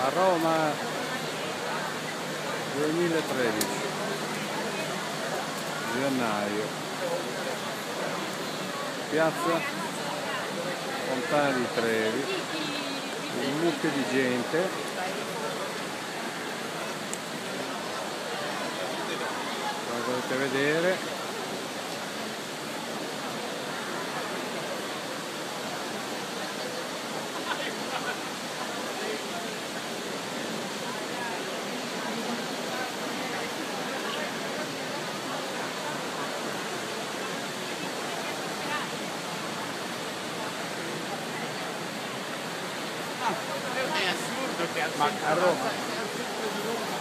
a Roma 2013 gennaio, piazza Fontana di Trevi, un mucchio di gente, come potete vedere. È assurdo che Ma a Roma